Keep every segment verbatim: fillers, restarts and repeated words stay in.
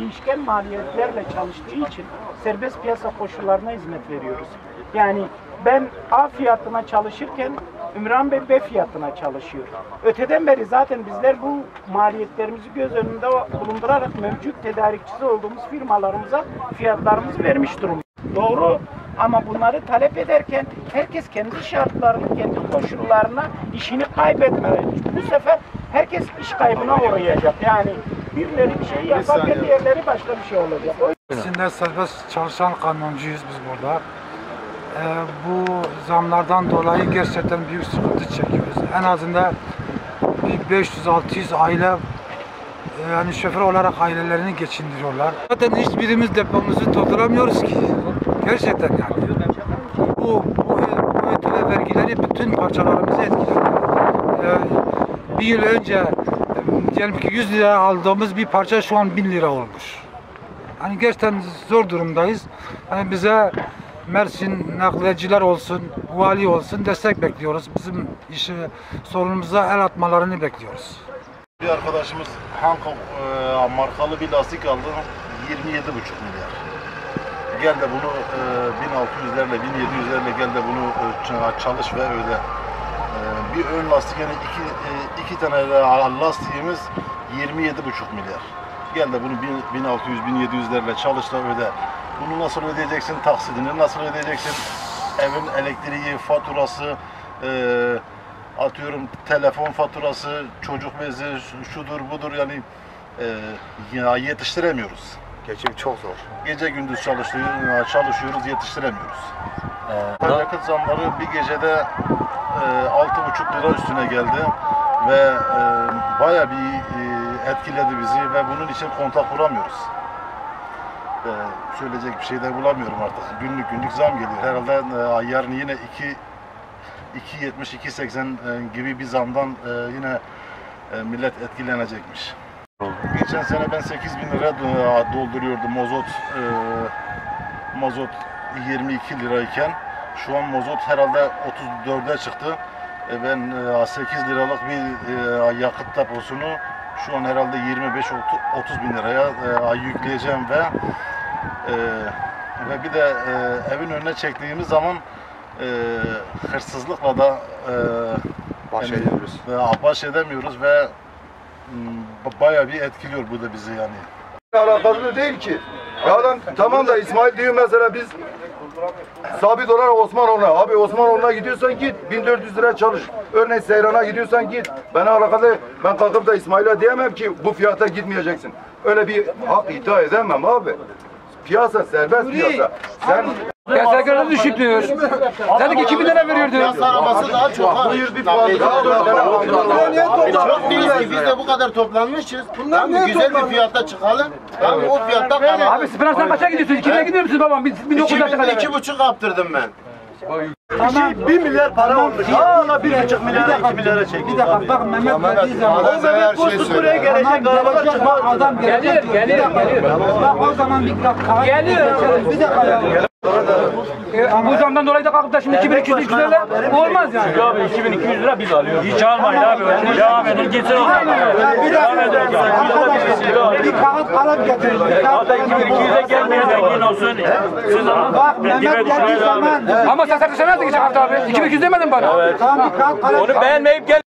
değişken maliyetlerle çalıştığı için serbest piyasa koşullarına hizmet veriyoruz. Yani ben A fiyatına çalışırken Ümran Bey B fiyatına çalışıyor. Öteden beri zaten bizler bu maliyetlerimizi göz önünde bulundurarak mevcut tedarikçisi olduğumuz firmalarımıza fiyatlarımızı vermiş durumda. Doğru, ama bunları talep ederken herkes kendi şartlarını, kendi koşullarına işini kaybetmeli. Bu sefer herkes iş kaybına uğrayacak. Yani birileri bir şey yaparken diğerleri başka bir şey olacak. Şimdi serbest çalışan kanuncuyuz biz burada. Ee, bu zamlardan dolayı gerçekten büyük sıkıntı çekiyoruz. En azından bir beş yüz altı yüz aile e, yani şoför olarak ailelerini geçindiriyorlar. Zaten hiçbirimiz depomuzu dolduramıyoruz ki. Gerçekten yani. Bu, bu, bu ödül vergileri bütün parçalarımızı etkiliyor. Ee, bir yıl önce diyelim ki yüz lira aldığımız bir parça şu an bin lira olmuş. Hani gerçekten zor durumdayız. Hani bize Mersin nakliyeciler olsun, vali olsun destek bekliyoruz. Bizim işi sorunumuza el atmalarını bekliyoruz. Bir arkadaşımız Hankook e, markalı bir lastik aldı, yirmi yedi buçuk milyar. Gel de bunu e, bin altı yüzlerle, bin yedi yüzlerle gel de bunu e, çalış ve öde. E, bir ön lastik, yani iki, e, iki tane lastiğimiz yirmi yedi buçuk milyar. Gel de bunu bin altı yüz, bin yedi yüzlerle çalış da öde. Bunu nasıl ödeyeceksin, taksidini nasıl ödeyeceksin, evin elektriği, faturası, e, atıyorum telefon faturası, çocuk bezi, şudur budur, yani e, ya yetiştiremiyoruz. Geçim çok zor. Gece gündüz çalışıyoruz, çalışıyoruz yetiştiremiyoruz. Ee, yakıt zamları bir gecede e, altı buçuk lira üstüne geldi ve e, bayağı bir e, etkiledi bizi ve bunun için kontak kuramıyoruz. Ee, söyleyecek bir şey de bulamıyorum artık. Günlük günlük zam geliyor. Herhalde e, yarın yine iki iki yetmiş iki seksen e, gibi bir zamdan e, yine e, millet etkilenecekmiş. Geçen sene ben sekiz bin lira dolduruyordum mazot. E, mazot yirmi iki lirayken şu an mazot herhalde otuz dörde çıktı. E, ben e, sekiz liralık bir e, yakıt deposunu şu an herhalde yirmi beş otuz bin liraya e, yükleyeceğim ve e, ve bir de e, evin önüne çektiğimiz zaman e, hırsızlıkla da e, baş yani, ediyoruz. E, baş edemiyoruz ve m, bayağı bir etkiliyor bu da bizi yani. Alakalı değil ki. Ya adam tamam da İsmail diyor mesela biz sabit olarak Osmanoğlu'na. Abi Osmanoğlu'na gidiyorsan git bin dört yüz lira çalış. Örneğin Seyran'a gidiyorsan git. Bana alakalı ben kalkıp da İsmail'e diyemem ki bu fiyata gitmeyeceksin. Öyle bir hak iddia edemem abi. Piyasa serbest piyasa. Sen Piyasaya göre düşüklüyor. Dedik iki bin lira veriyordu. Piyasa arabası daha çok. buyur bir fazla. Çok değiliz ki biz de bu kadar toplanmışız. Tamam, güzel bir fiyatta çıkalım. Tamam, o fiyatta kalalım. Abi Sıfıras'tan kaça gidiyorsunuz? İkiye gidiyor musunuz babam? bin dokuz yüze kadar. İki buçuk yaptırdım ben. tamam. bir milyar para olmuş. Hala bir buçuk milyara iki milyara çek. Bir dakika bak Mehmet dediği zaman. O bebek boşluk buraya gelecek. Arabalar çıkmaz. Adam gelecek. Geliyor, geliyor. Bak o zaman bir dakika. Geliyor. Bir dakika ya. E, bu zamdan dolayı da kalkıp da şimdi iki bin iki yüz lira olmaz yani. Abi iki bin iki yüz lira biz alıyoruz. Hiç almayın abi. Devam edin gitsin o zaman. Bir dakika. Arkadaşlar bir kağıt kalem getirin. Hatta iki bin iki yüze gelmeyecek yine olsun. Siz Bak Mehmet geldiği zaman. Ama sen satışa nasıl geçecek hafta abi? iki bin iki yüz demedin bana. Evet. Tamam bir kağıt kalem. onu beğenmeyip gel.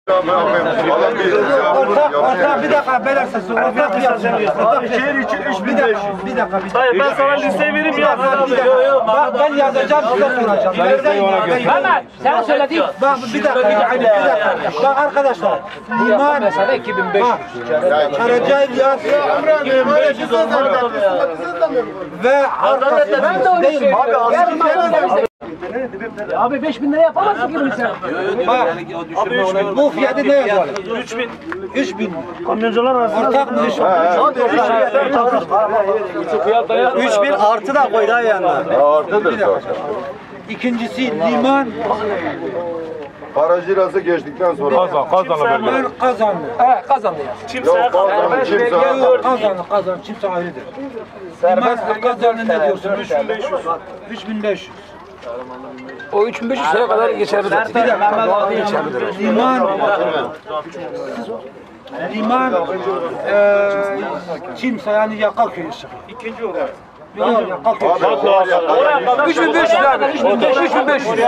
Ortak, ortak bir dakika beyler sesi. Ortak bir yapacağım. Şehir için üç bin beş yüz. Bir dakika. Dayı ben sana listeyi vereyim ya. Bak ben yazacağım size soracağım. Mehmet sen söyledin. Bak bir dakika ya. Bir dakika. Bak arkadaşlar. Liman Mesela iki bin beş yüz. Karacayel yaz ve arkası değil. Abi Abi beş bin lira yapamazsın ki bunu sen. Bak bu fiyatı ne yazar? üç bin. üç bin. Kamyoncular arasında. Ortak mı? üç bin artı da koy daha yanına. Artıdır. İkincisi liman. Baraj lirası geçtikten sonra. Kazan, kazan. Ben kazandı. Evet kazandı ya. Kimseye kazandı. Kimse Yok kazandı kazandı. Kimse ayrıdır. Liman kazandı ne diyorsun? üç bin beş yüz. üç bin beş yüz. O üç bin beş yüz liraya kadar geçerli zaten. Bir dakika. Liman. liman e, kimse yani Yaka köyü sıkıyor. İkinci olarak. Yok Yaka köyü. üç bin beş yüz abi. üç bin beş yüz.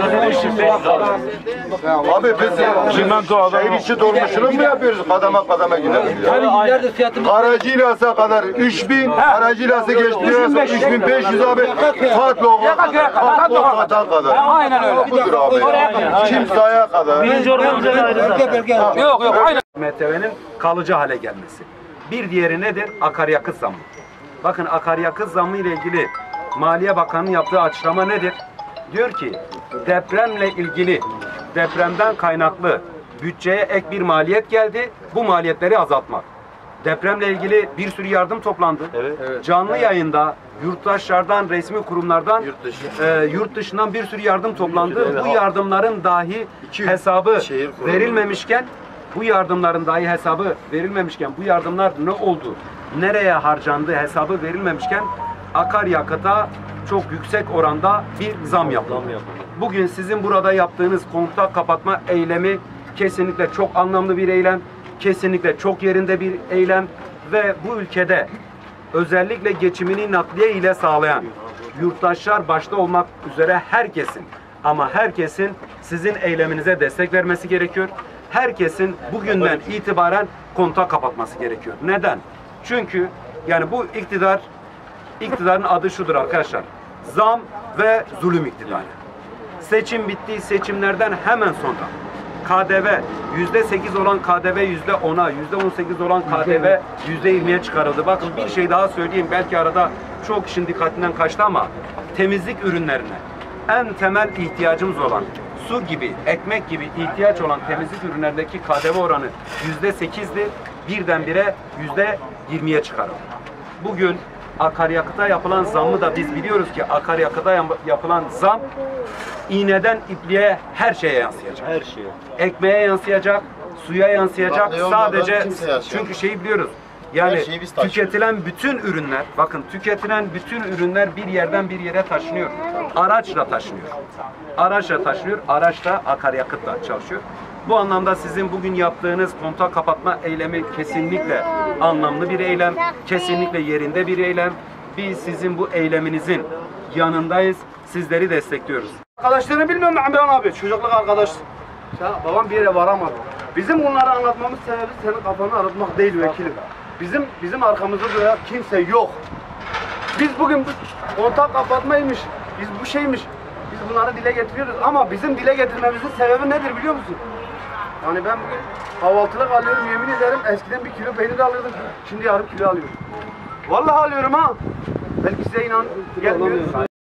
Abi biz şehir içi dolmuşunu mu yapıyoruz? Kadama kadama gidelim ya. Yani ileride fiyatımız Karacilas'a kadar üç bin, Karacilas'a geçtiğinde üç bin beş yüz abi. Fatlo, Fatlo Kata kadar. Aynen öyle. Budur abi. Kimseye kadar. Yok yok aynen. M T V'nin kalıcı hale gelmesi. Bir diğeri nedir? Akaryakıt zammı. Bakın akaryakıt zammı ile ilgili Maliye Bakanı'nın yaptığı açıklama nedir? Diyor ki depremle ilgili depremden kaynaklı bütçeye ek bir maliyet geldi. Bu maliyetleri azaltmak. Depremle ilgili bir sürü yardım toplandı. Evet, evet. Canlı yayında yurttaşlardan, resmi kurumlardan, yurt, dışı. e, yurt dışından bir sürü yardım toplandı. Evet, bu yardımların dahi hesabı verilmemişken, bu yardımların dahi hesabı verilmemişken, bu yardımlar ne oldu, nereye harcandı hesabı verilmemişken akaryakıta çok yüksek oranda bir zam yapıldı. Bugün sizin burada yaptığınız kontak kapatma eylemi kesinlikle çok anlamlı bir eylem. Kesinlikle çok yerinde bir eylem ve bu ülkede özellikle geçimini nakliye ile sağlayan yurttaşlar başta olmak üzere herkesin ama herkesin sizin eyleminize destek vermesi gerekiyor. Herkesin bugünden itibaren kontak kapatması gerekiyor. Neden? Çünkü yani bu iktidar, iktidarın adı şudur arkadaşlar. Zam ve zulüm iktidarı. Seçim bitti, seçimlerden hemen sonra K D V yüzde sekiz olan K D V yüzde ona, yüzde on sekiz olan K D V yüzde yirmiye çıkarıldı. Bakın bir şey daha söyleyeyim. Belki arada çok kişinin dikkatinden kaçtı ama temizlik ürünlerine en temel ihtiyacımız olan su gibi, ekmek gibi ihtiyaç olan temizlik ürünlerindeki K D V oranı yüzde sekizdi. Birdenbire yüzde yirmiye çıkarıldı. Bugün akaryakıta yapılan zammı da biz biliyoruz ki akaryakıta yapılan zam iğneden ipliğe her şeye yansıyacak. Her şeye. Ekmeğe yansıyacak, suya yansıyacak. Bak, sadece çünkü şeyi biliyoruz. Yani tüketilen bütün ürünler, bakın tüketilen bütün ürünler bir yerden bir yere taşınıyor. Araçla taşınıyor. Araçla taşınıyor, araçla akaryakıtla çalışıyor. Bu anlamda sizin bugün yaptığınız kontak kapatma eylemi kesinlikle anlamlı bir eylem, kesinlikle yerinde bir eylem. Biz sizin bu eyleminizin yanındayız, sizleri destekliyoruz. Arkadaşlarını bilmiyor musun Emran abi? Çocukluk arkadaş. Ya babam bir yere varamadı. Bizim bunları anlatmamız sebebi senin kafanı arıtmak değil vekilim. Bizim bizim arkamızda duran kimse yok. Biz bugün kontak kapatmaymış, biz bu şeymiş. Biz bunları dile getiriyoruz ama bizim dile getirmemizin sebebi nedir biliyor musun? Yani ben bugün kahvaltılık alıyorum, yemin ederim eskiden bir kilo peynir alıyordum, şimdi yarım kilo alıyorum. Vallahi alıyorum ha. Belki size inan gelmiyor.